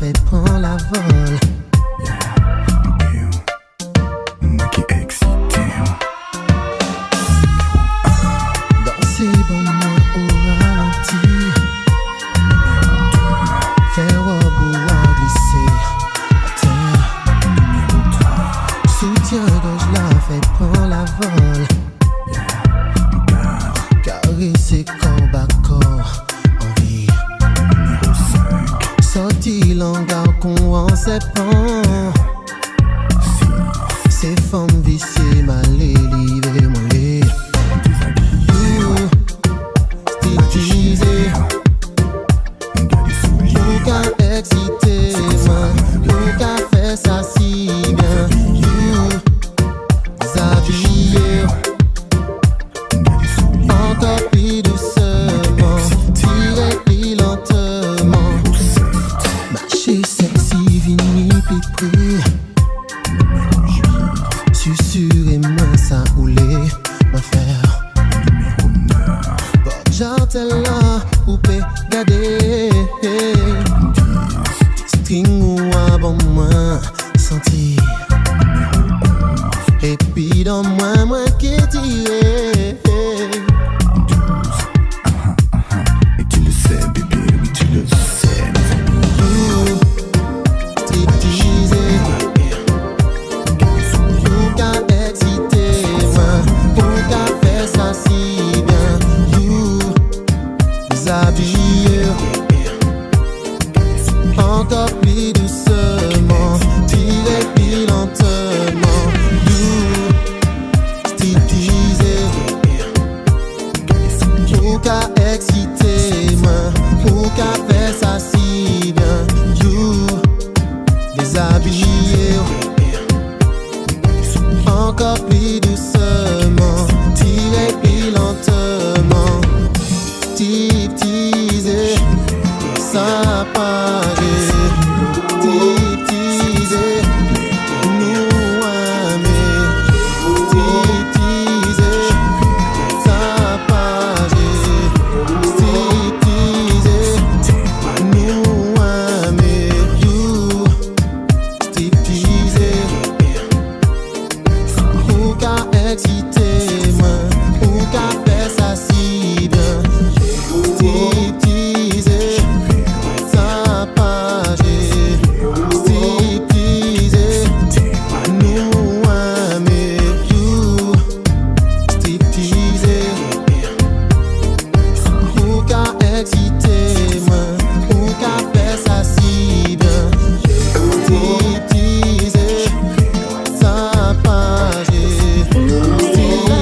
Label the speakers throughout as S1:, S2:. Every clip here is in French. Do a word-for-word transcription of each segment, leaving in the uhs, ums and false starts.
S1: fait prendre la vol.
S2: Moi qui excité.
S1: Danser bon moi au ralenti. Faire au à glisser à terre. Soutien-gorge la fait prendre la vol. Caresser corps à corps en vie. Sorti l'hangar qu'on en sépare. Ces femmes viciées mal élevées mollet. Stylisé. Pour qu'à exciter pour qu'à faire ça si bien. Déshabillé. Encore plus doucement, tirer plus lentement. Marcher sexy, vini plus près. Susurrez-moi ça roulé, ma faire. Porte j'entends là, ou peut garder. String ou à bon moins, sentir. Et puis dans moi, moi qui tire.
S2: Et tu le sais, bébé, oui, tu le sais.
S1: Striptease. Pour qu'à exciter, pour qu'à faire ça si bien. You, déshabillé. Encore plus doucement, tirer plus lentement. You, striptease. Pour qu'à exciter, pour qu'à faire ça si bien. You, déshabillé. Encore plus doucement, tirer plus lentement. Striptease, ça paraît. Striptease, nous aimer. Striptease, ça paraît. Striptease, nous aimer. You, striptease. Pour qu'à exciter, pour qu'à faire ça si bien. Striptease, ça paraît. Striptease, nous aimer. You, striptease. Pour qu'à exciter, pour qu'à faire ça si bien. Striptease, ça paraît. Striptease.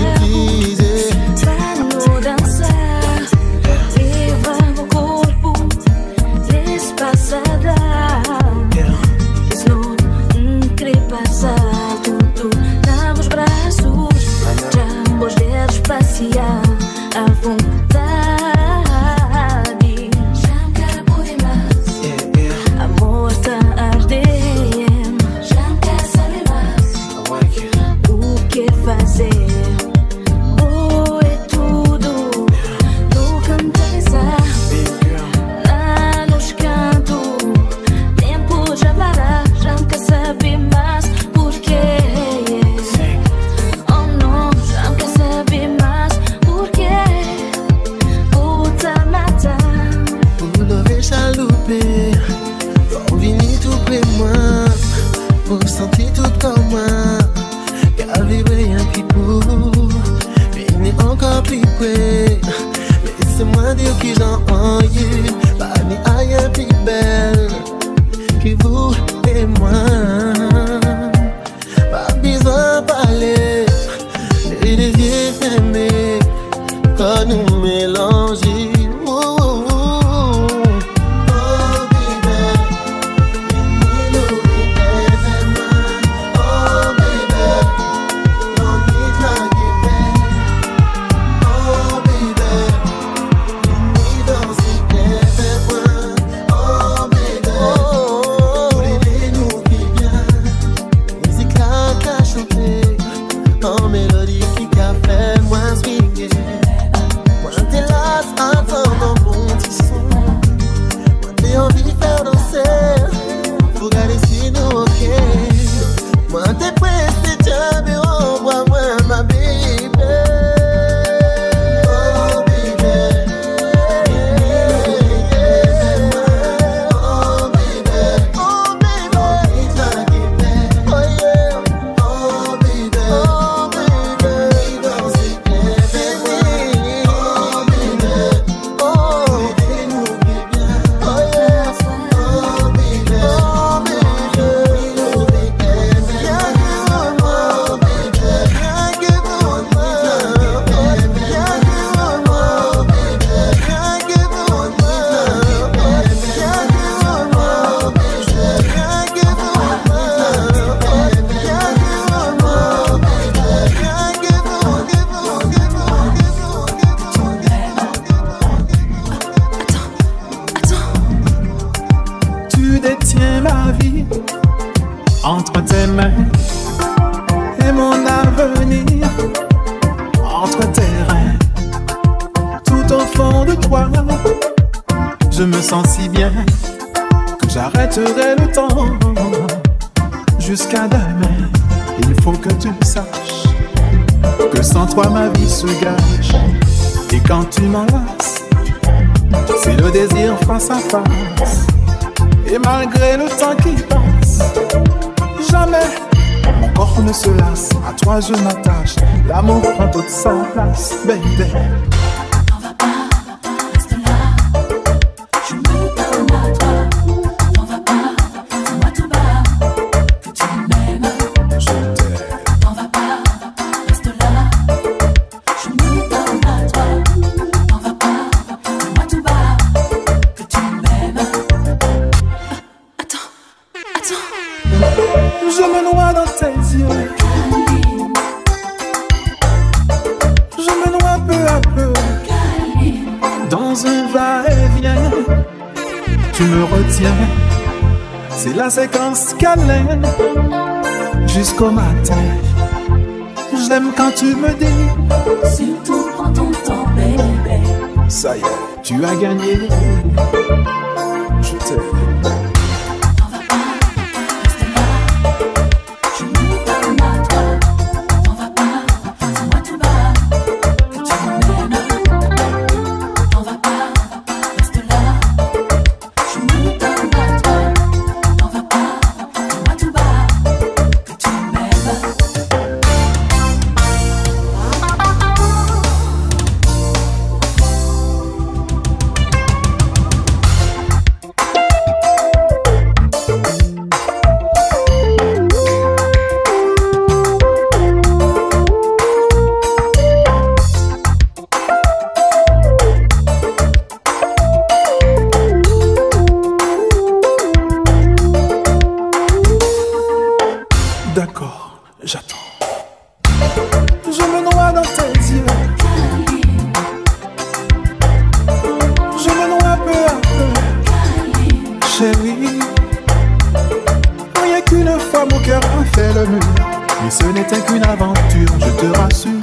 S3: entre tes mains et mon avenir entre tes reins. Tout au fond de toi, je me sens si bien que j'arrêterai le temps jusqu'à demain. Il faut que tu saches que sans toi ma vie se gâche. Et quand tu m'enlaces, c'est le désir face à face. Et malgré le temps qui passe, jamais mon corps ne se lasse. À toi je m'attache, l'amour prend toute sa place, baby.
S4: T'en vas pas, reste là. Je me donne à toi. T'en vas pas, dis-moi tout bas que tu m'aimes.
S3: Je t'aime.
S4: T'en vas pas, reste là. Je me donne à toi. T'en vas pas, dis-moi tout bas que tu m'aimes. Attends, attends.
S3: Je me noie dans tes yeux. Je me noie peu à peu dans un va-et-vient. Tu me retiens, c'est la séquence câlin jusqu'au matin. J'aime quand tu me dis,
S4: Surtout prends ton temps, baby.
S3: ça y est, tu as gagné. Je t'aime.
S4: T'en vas pas, reste là. Je me donne à toi. T'en vas pas, dis-moi tout bas que tu m'aimes. T'en vas pas, reste là. Je me donne à toi. T'en vas pas, dis-moi tout bas que tu m'aimes.
S3: D'accord, j'attends. Je me noie dans tes yeux. Je me noie peu à peu, chérie. Rien qu'une fois mon cœur a fait le mur, mais ce n'était qu'une aventure, je te rassure.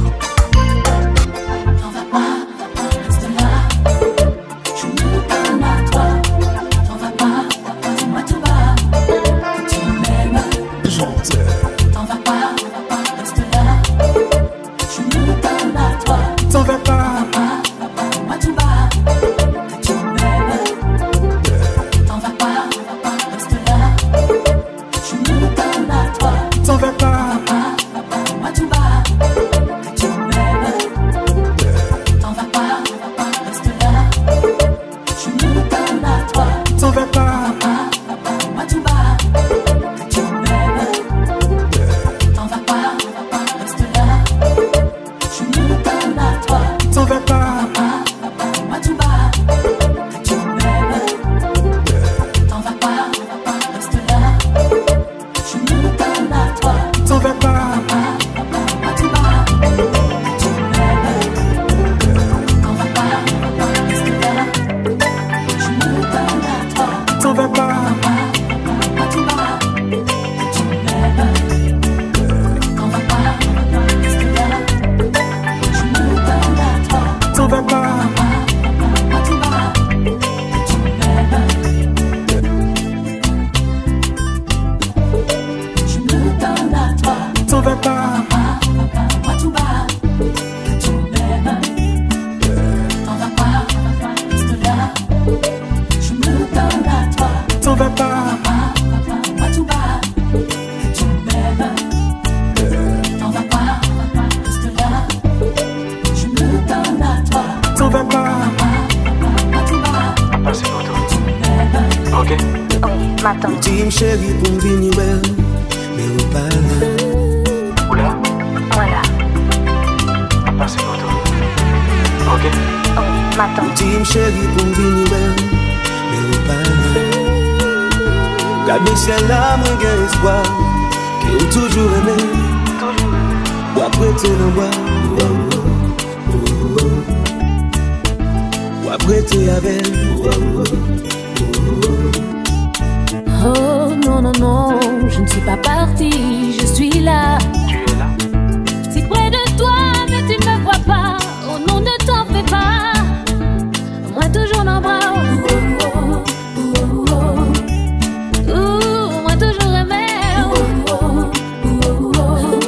S4: T'en vas pas, reste là. Je me donne à toi. T'en vas pas, dis-moi tout bas que tu m'aimes.
S3: Je t'aime.
S4: T'en vas pas, reste là. Je me donne à toi.
S3: T'en vas pas,
S4: Dis-moi tout bas que tu m'aimes. T'en vas pas, reste là. Je me donne à toi.
S3: t'en vas pas,
S4: Dis-moi tout bas que tu m'aimes. T'en vas pas, reste là. Je me donne à toi.
S3: t'en vas pas,
S4: Dis-moi tout bas que tu m'aimes. T'en vas pas, reste là. Je me donne à toi.
S3: t'en vas pas,
S4: Dis-moi tout bas que tu m'aimes. T'en vas pas, reste là. Je me donne à toi.
S3: t'en vas pas,
S4: Dis-moi tout bas que tu m'aimes. T'en vas pas, reste là. Je me donne à toi.
S3: t'en vas pas,
S4: Dis-moi tout bas que tu m'aimes. T'en vas pas, reste là. Je me donne à toi.
S3: t'en vas pas,
S4: Dis-moi tout bas que tu m'aimes. Je me donne à toi.
S3: t'en vas pas,
S4: Dis-moi tout bas que tu m'aimes. T'en vas pas, reste là. Je me donne à toi.
S3: t'en vas pas,
S4: Dis-moi tout bas que tu m'aimes. T'en vas pas, reste là. Je me donne à toi.
S3: t'en vas pas.
S4: Dis-moi tout bas
S3: Passez photo.
S4: que tu m'aimes.
S3: Ok.
S5: Oui, m'attends.
S6: Team chéri pour me venir well, mais ou pas là.
S3: Oula,
S5: Voilà.
S3: passez photo. Ok.
S5: Oui, m'attends.
S6: Team chéri pour me venir well, mais ou pas là. Gardez ciel là, moi j'ai espoir, qui ont toujours aimé. Ou après t'es dans bois, ou après t'es avec.
S5: Oh non, non, non, je ne suis
S4: pas parti, je suis là.
S7: Tu es là.
S4: Si près de toi, mais tu ne me vois pas. Oh non, ne t'en fais pas. Moi toujours dans bras. Oh, oh, oh, oh, oh. Ouh, moi toujours aimé. Oh, oh, oh, oh, oh.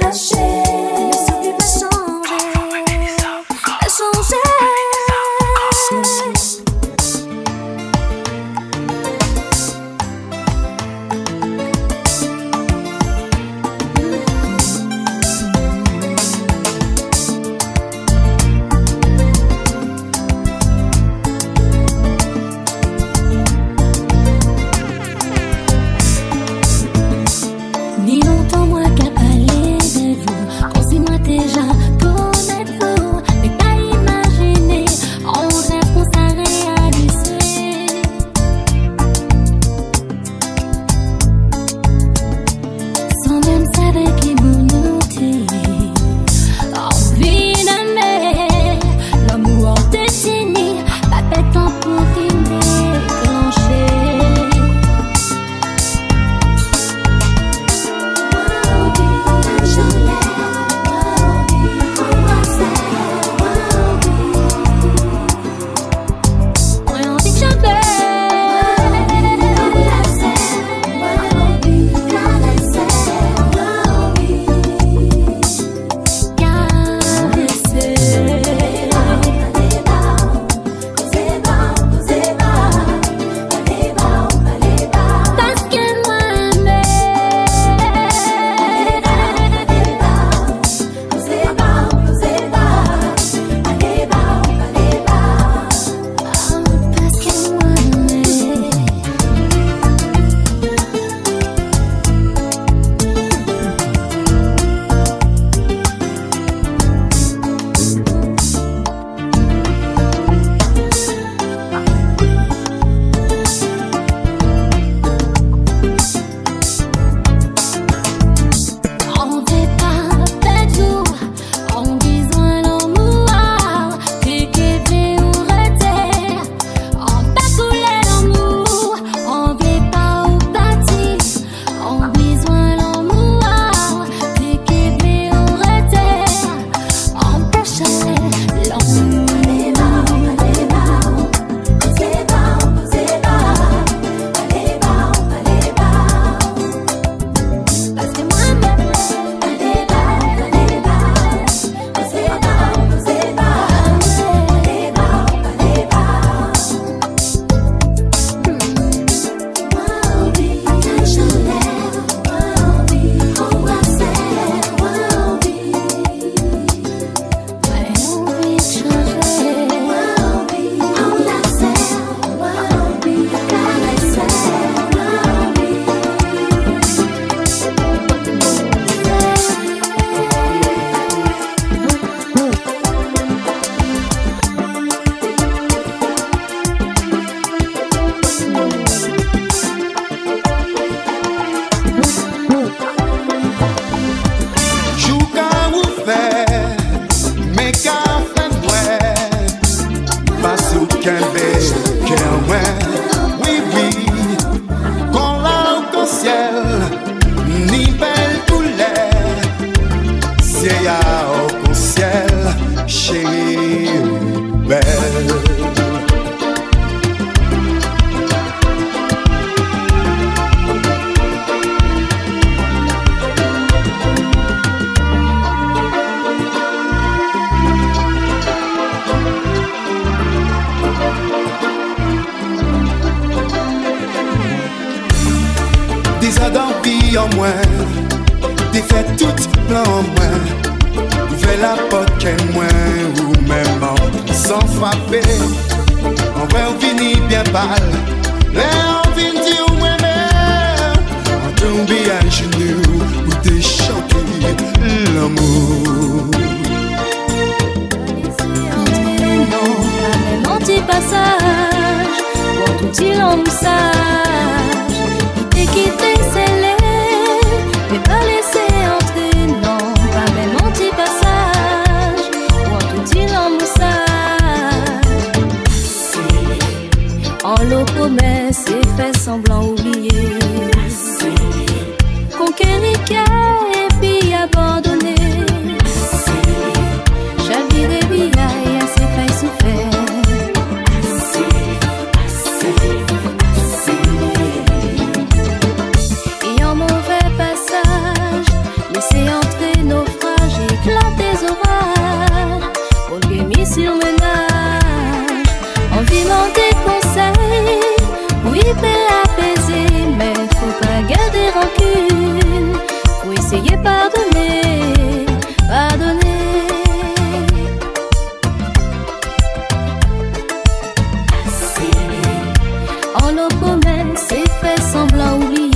S4: caché. Mais celui va changer, va changer. Ni longtemps moi qu'à parler de vous, on sait moi déjà connaître-vous, mais pas imaginer, on rêve qu'on s'est réalisé. Sans même savoir qui vous nous dit, envie d'aimer, l'amour en décennie, pas de temps pour y déclencher.
S1: Oui, oui, qu'on l'a au ciel, ni belle couleur, c'est ya au ciel, chérie, belle. Des adempis en moins, des fêtes toutes plein en moins. Ouvrez la porte qu'elle moins, ou même en sans frapper. En vrai, on finit bien pâle. Là, on finit dire ou moi-même. On tombe à genoux, ou t'es chanter l'amour.
S4: Non, pas même anti-passage, pour tout il en moussage. Quitter scellé, mais pas laisser entrer, non, pas même anti-passage, ou en tout il en moussage. En l'eau promesse et fait semblant oublier, conquérir et puis abandonner, chavirer biaille à ses failles souffert. Laissez entrer nos veuillez pardonner, pardonner. On le promet, c'est fait semblant oublier.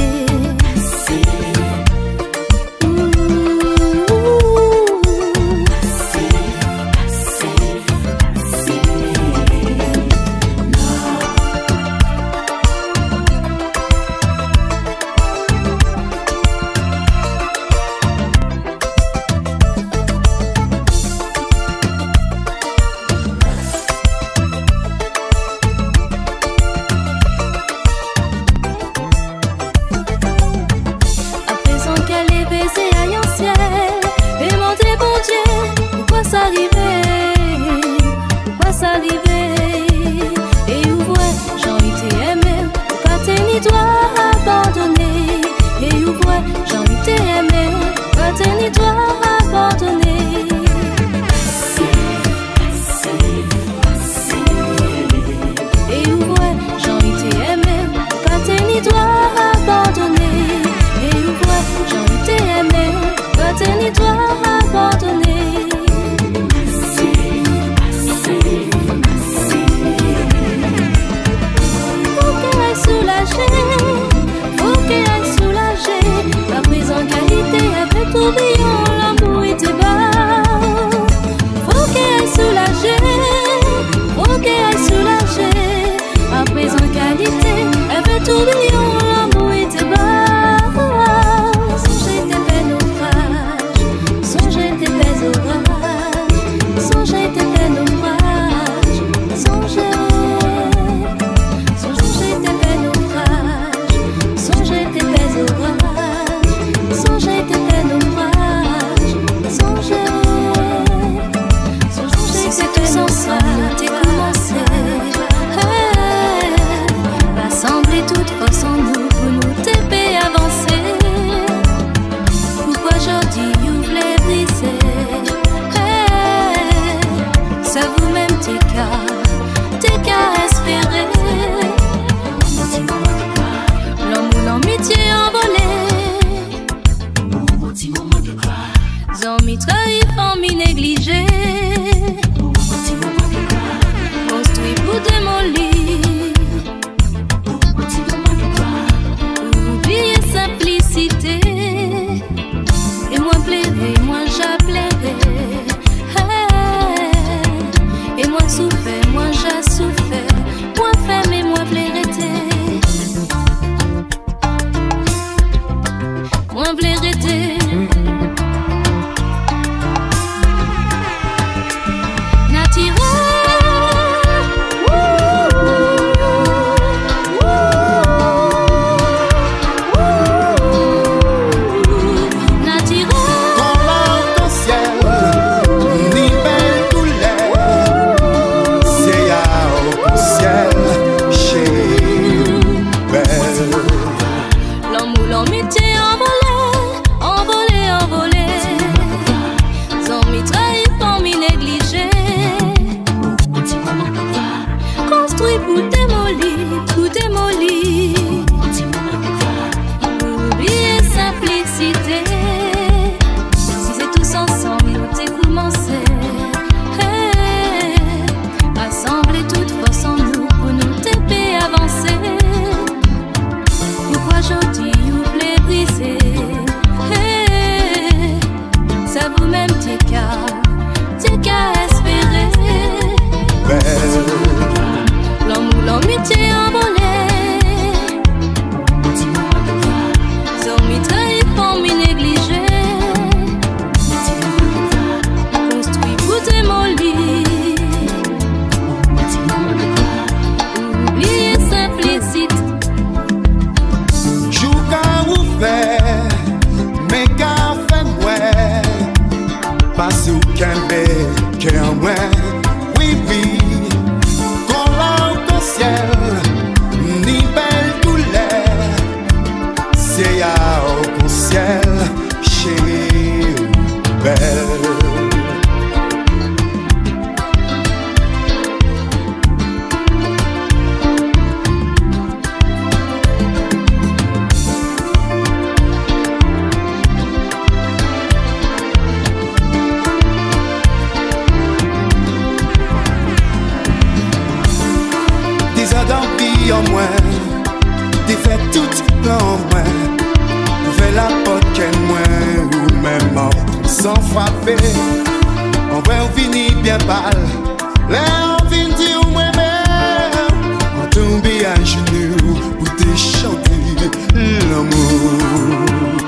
S1: frappé. En vrai on finit bien pâle. Là on finit dire moi-même. On tombe à genoux pour te chanter l'amour.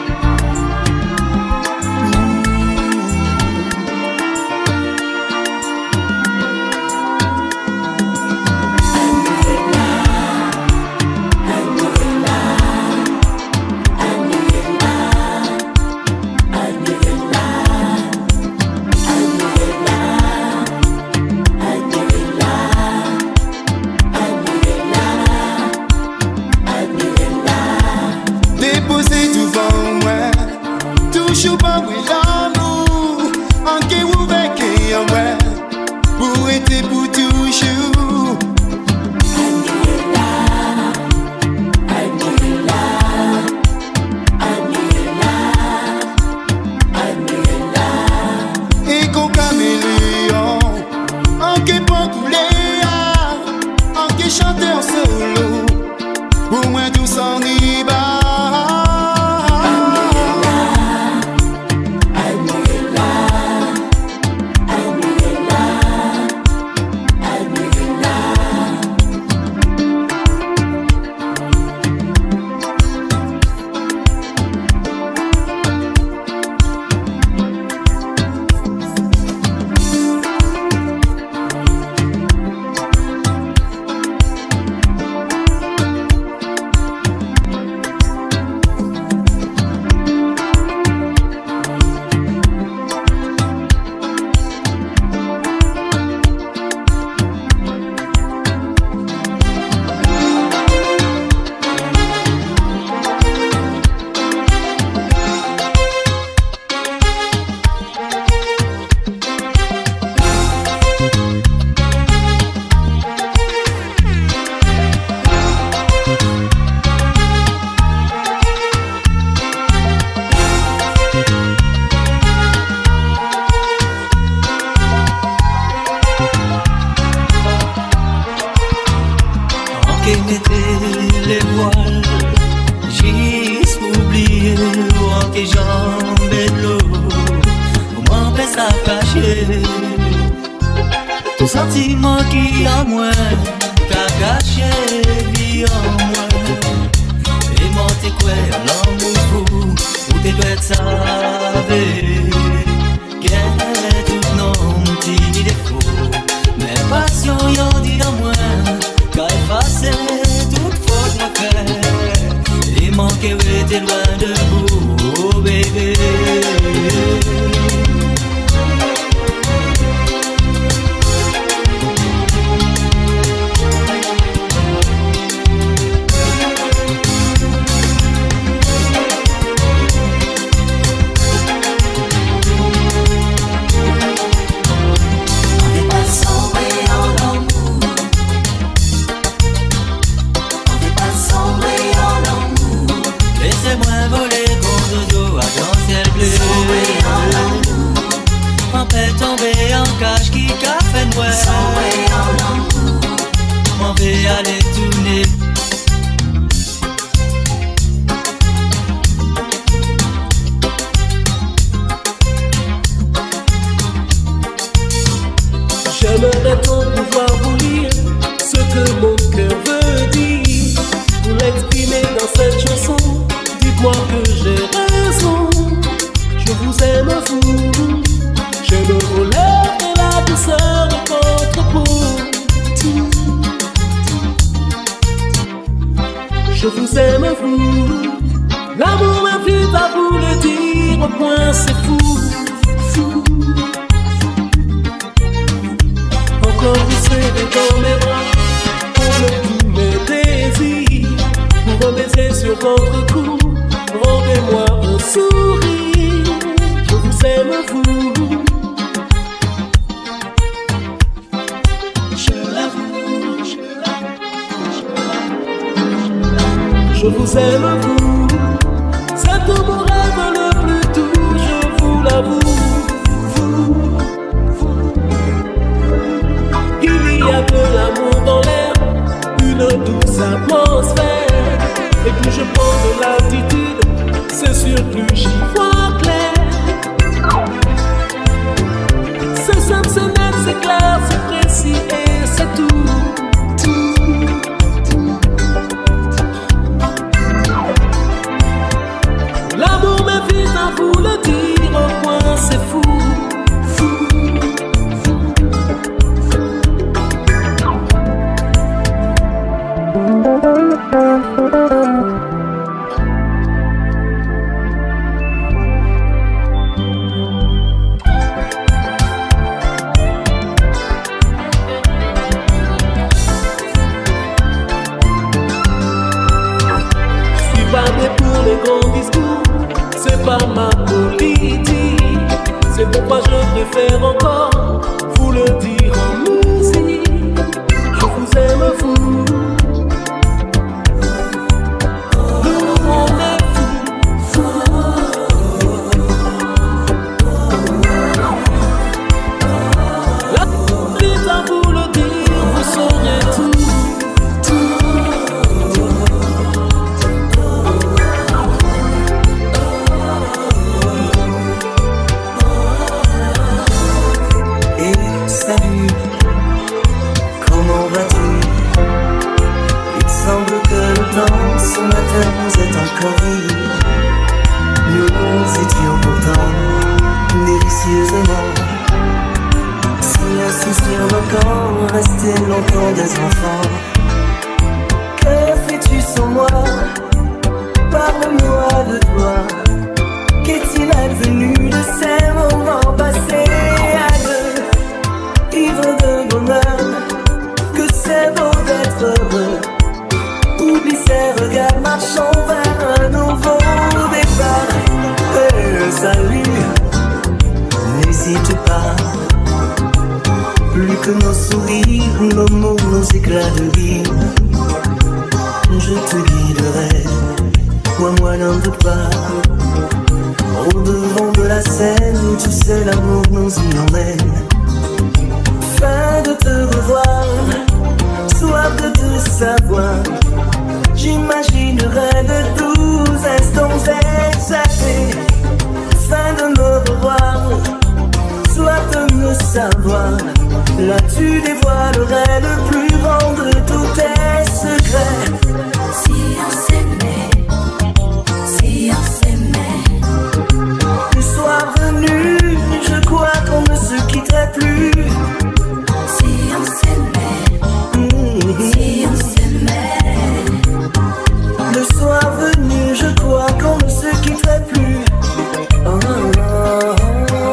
S7: Tout sentiment qui a moins qu'a caché vie en moi. Et monter quoi l'amour fou où t'es doit être savé. Qu'elle tout non petit défaut. Mais passion y'en dit dans moi qu'à effacer toute faute ma fait. Et manquer ouais t'es loin de vous oh bébé. Tomber en cage qui qu'a fait noir. M'en vais aller tourner.
S6: J'aimerais tant pouvoir vous lire ce que mon cœur veut dire. Vous l'exprimer dans cette chanson. Dites-moi que j'ai raison. Je vous aime vous. J'aime vos lèvres et la douceur de votre peau. Je vous aime vous. L'amour m'invite à vous le dire. Au point c'est fou, fou. Encore vous serez dans mes bras. Pour tous mes désirs. Pour un baiser sur votre cou. Rendez-moi un sourire. Je vous aime vous. Je vous aime vous, c'est tout mon rêve le plus doux, je vous l'avoue. Vous, vous. Il y a de l'amour dans l'air, une douce atmosphère. Et plus je prends de l'altitude, c'est sûr plus j'y vois clair.
S8: merci et c'est tout, tout. L'amour m'invite à vous le dire, au point c'est fou, fou. Pour les grands discours, c'est pas ma politique. C'est pourquoi je préfère encore vous le dire en musique. Je vous aime vous. Nous on est fous, fous. La vie à vous le dire, vous saurez tout.
S6: Ce matin nous est encore libre. Nous étions pourtant délicieusement si insouciants encore, restés longtemps des enfants. Que fais-tu sans moi? Parle-moi de toi. Qu'est-il advenu de ces moments passés à deux, ivres de bonheur? Que c'est beau d'être heureux. Oublie ces regards, marchons vers un nouveau départ. Et salut, n'hésite pas. Plus que nos sourires, nos mots, nos éclats de rire, je te guiderai, moi, moi n'en doute pas. Au devant de la scène, tu sais l'amour nous y emmène. Fin de te revoir, soif de te savoir. J'imaginerai de douze instants exaltés. Fin de me revoir, soif de me savoir. Là tu dévoilerais le plus grand de tous tes secrets.
S4: Si on s'aimait, si on s'aimait.
S6: Le soir venu, je crois qu'on ne se quitterait plus.
S4: Si on s'aimait, mmh. Si on s'aimait.
S6: Le soir venu, je crois qu'on ne se quitterait plus. Oh, oh, oh, oh.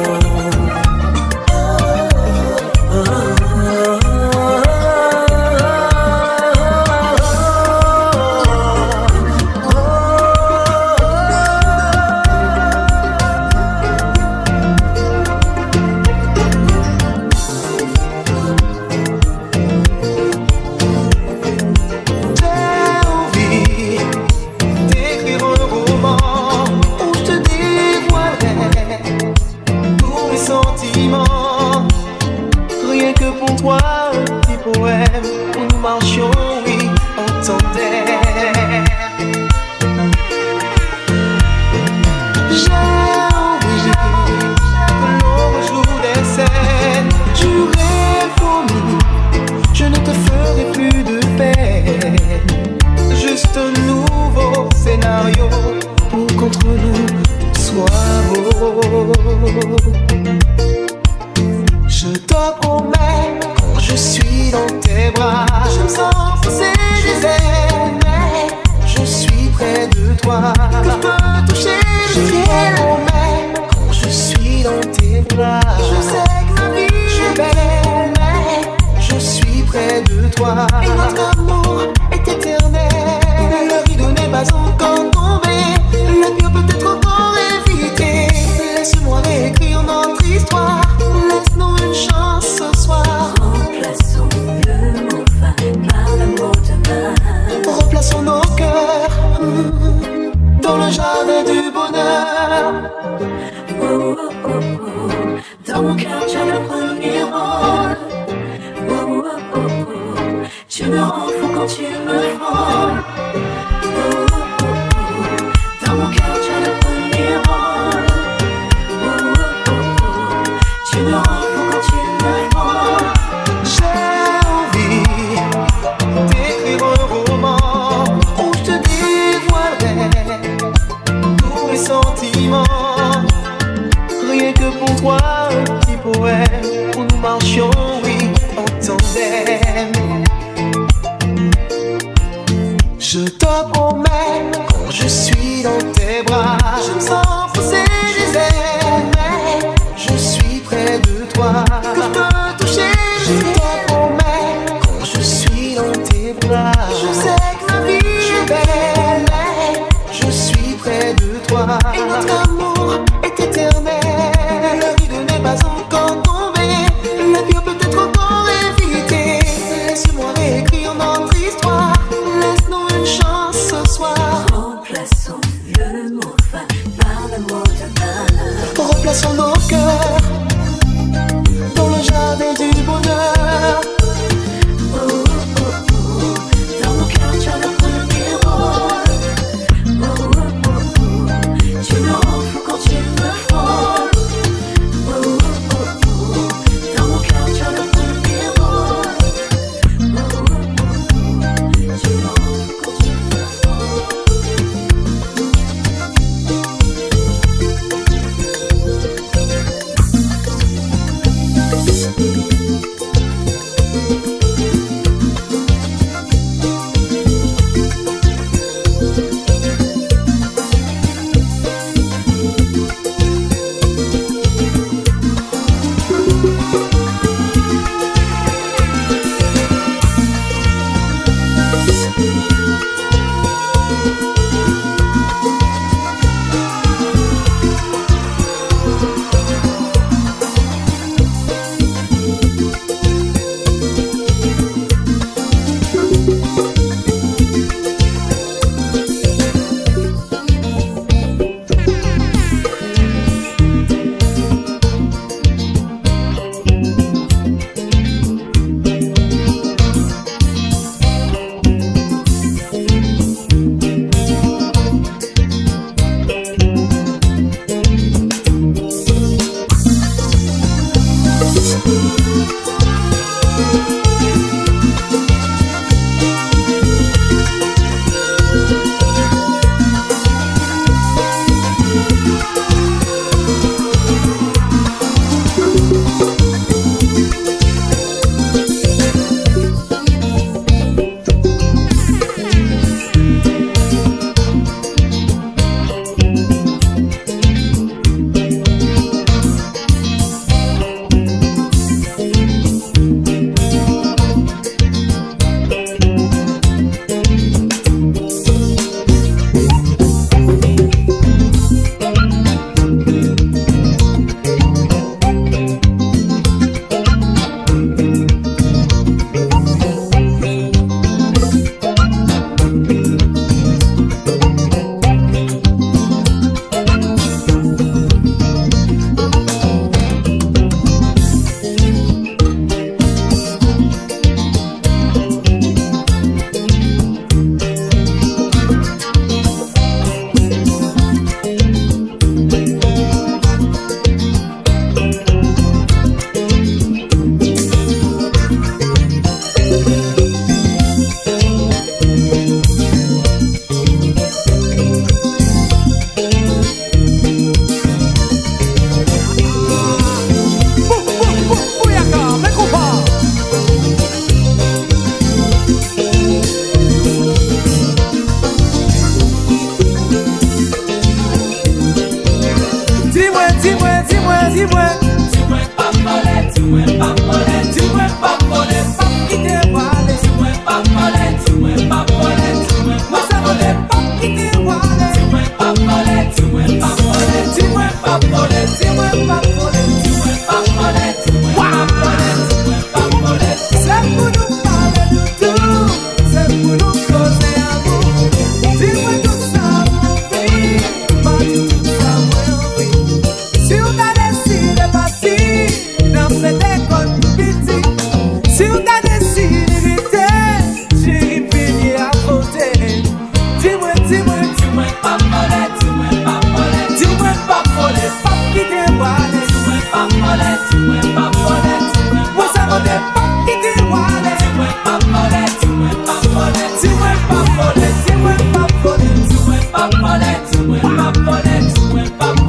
S3: Rien que pour toi, un petit poème où nous marchions, oui, en tandem. J'ai envie que l'on rejoue des scènes. J'aurais promis, je ne te ferai plus de peine. Juste un nouveau scénario pour qu'entre nous tout soit beau. Je te promets, quand je suis dans tes bras, je me sens pousser des ailes, mais je suis près de toi, que je peux toucher le ciel. Je te promets, quand je suis dans tes bras, je sais que ma vie est belle, mais je suis près de toi. Et notre amour est éternel. Le rideau n'est pas encore tombé, le pire peut être encore évité. Laisse-moi réécrire notre histoire. Laisse-nous une chance ce soir.
S4: Remplaçons le mot fin par le mot demain.
S3: Replaçons nos cœurs dans le jardin du bonheur.
S4: Oh, oh, oh, oh. Dans mon cœur, tu as le premier rôle. Oh, oh, oh, oh. Tu me rends fou quand tu me frôles. Oh, oh, oh, oh. Dans mon cœur, tu as le premier rôle. Oh, oh, oh, oh. Tu me rends fou quand tu me frôles.
S6: sentiments. Rien que pour toi, un petit poème où nous marchions, oui, en tandem. Je te promets, quand je suis dans tes bras, je me sens pousser des ailes. Je suis près de toi, que je peux toucher. Je te promets, quand je suis dans tes bras, je sais que ma vie est belle. Je suis près de toi, et notre amour est éternel. La vie n'est pas encore tombée, la pire peut être encore évitée. Laisse-moi réécrire notre histoire, laisse-nous une chance ce soir.
S4: Remplaçons le mot fin par le mot de malheur.
S6: Remplaçons nos cœurs dans le jardin du bonheur.
S4: Oh, oh, oh, dans mon cœur tu as le premier rôle. Oh, oh, oh, oh, tu me rends fou quand tu me frôles. Oh, oh, oh, oh, dans mon cœur tu as le premier rôle. Oh, oh, oh, oh, tu me rends fou quand tu me frôles.
S7: Papole,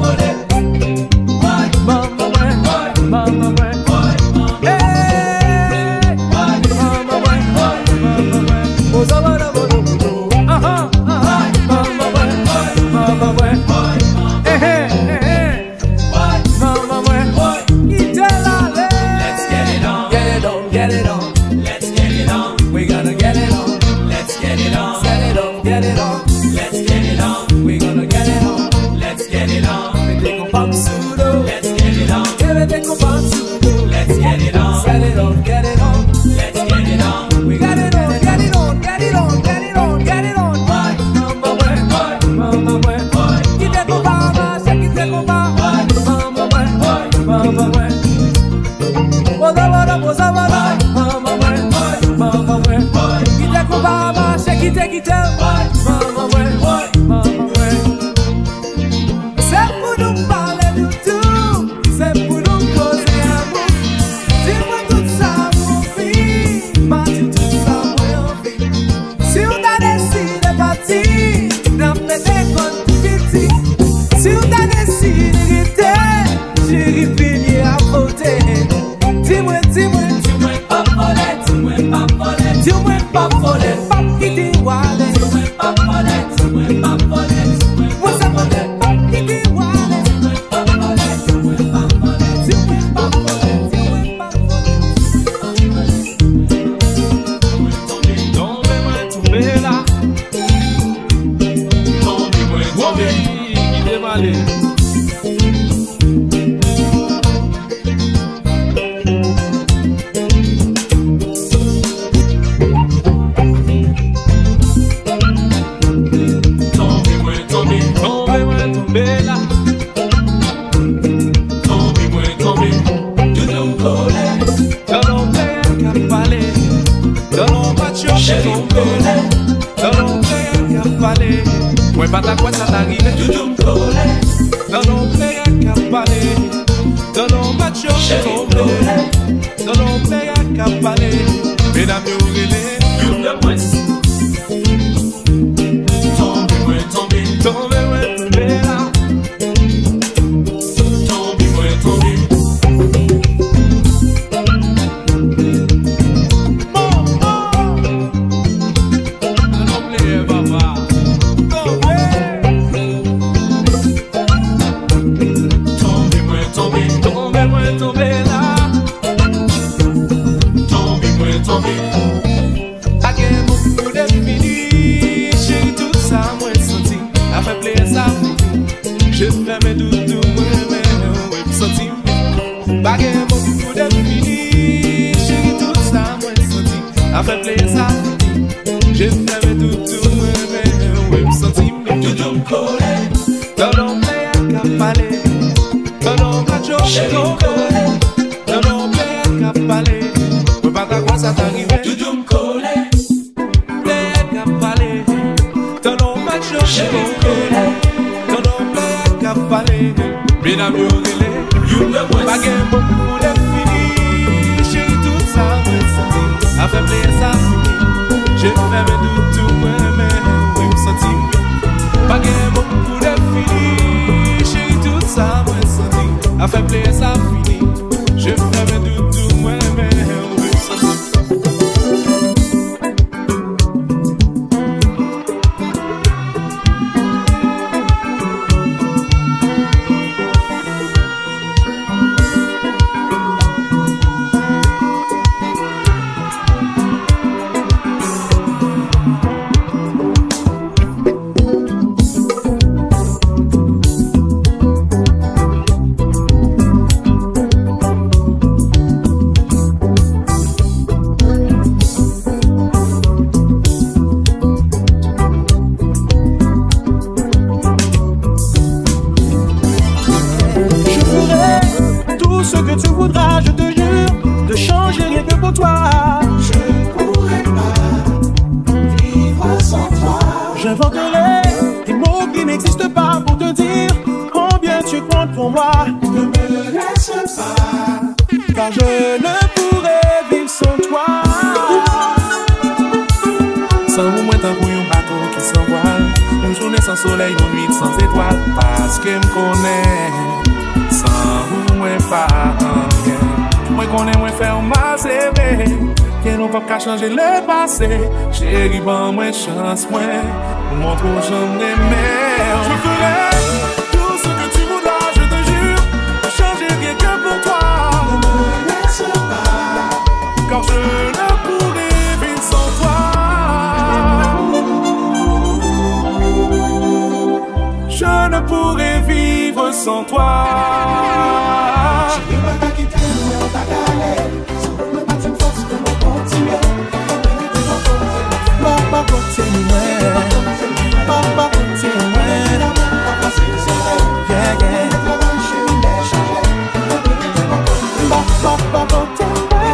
S8: pas ta quoi ça t'arrive. Tout me collait. Dans nos players qu'a parlé. Dans nos matchs tombés. Dans nos players qu'a parlé. Mesdames et messieurs, you the prince. Tombez, ouais, tombez. Tombez, ouais, tombez là. Tombez, ouais, tombez. Je fais mes doudous, moi-même, moi, me sentir. Baguette, mon coup de fini. Chérie, tout ça, moi, me sentir. Après, plaisir, ça fini. Je fais mes doudous, moi-même, moi, me sentir. Doudou me coller. Dans nos players qu'a parlé. Dans nos macho, chérie, me coller. Dans nos players qu'a parlé. Mais pas ta quoi ça t'arrive. Doudou me coller. Players qu'a parlé. Dans nos macho, chérie, me coller. Mesdames et messieurs, pas gain beaucoup de fini. Chérie, tout ça, moi, senti. Après plaisir, ça fini. Je fais mes doudous, moi-même, oui, me senti. Pas gain beaucoup de fini. Chérie, tout ça, moi, senti. Après plaisir, ça fini. Je fais mes doudous, moi-même, oui, me senti.
S3: Soleil, une nuit sans étoiles, parce que me connais, sans moi pas rien. Moi connais, moi faire ma C V, que nous pas qu'à changer le passé. Chérie, bon, moi chance, moi, pour montrer aux gens d'aimer. Je ferai tout ce que tu voudras, je te jure, de changer rien que pour toi. Ne me laisse pas, car je ne pourrai vivre sans toi. Je ne pourrais vivre sans toi. Je ne peux pas quitter dans ta galère. Sans me battre une force pour me continuer. Papa continue. Papa continue. Yeah, yeah. Papa continue.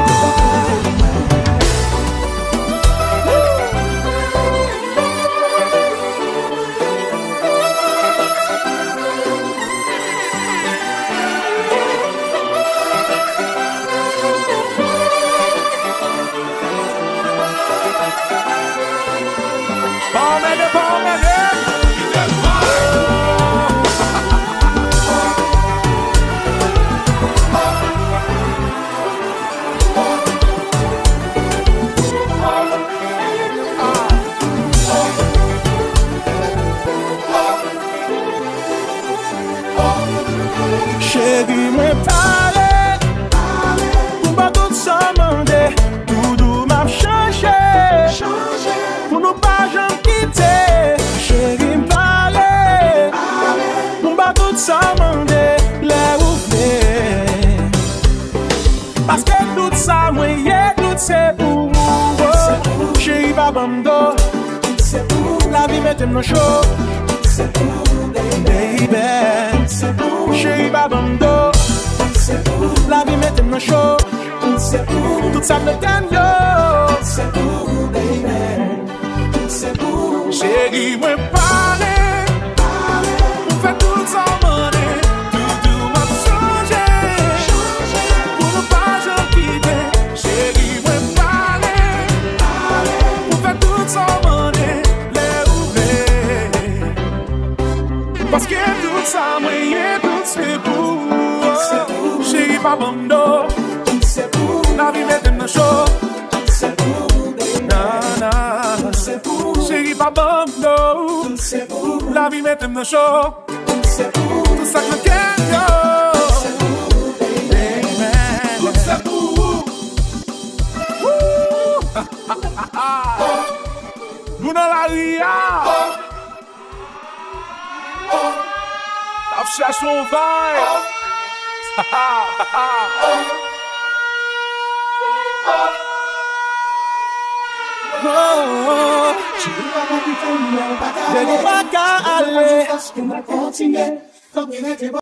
S3: Chérie, moi parler, pour pas tout ça demander, tout doux m'a changé, pour nous pas jamais quitter. Chérie, parler, pour pas tout ça demander, les ouvrir. Parce que tout ça, moi, yeah, tout c'est pour vous. Chérie, pas bando, la vie mette me chaud. Baby, chérie babando, la vie mette me chaud. Tout ça me t'aime yo. Chérie, moi parler, pas bando.
S9: C'est pour
S3: la vie met dans chaud.
S9: C'est pour
S3: na na.
S9: C'est pour
S3: chérie pas bando.
S9: C'est pour
S3: la vie met dans chaud.
S9: C'est pour
S3: tout ça que j'aime yo.
S9: C'est pour baby.
S3: Tout c'est pour. Vous dans la ria. I've cherché son vibe.
S9: Je n'ai pas qu'à aller.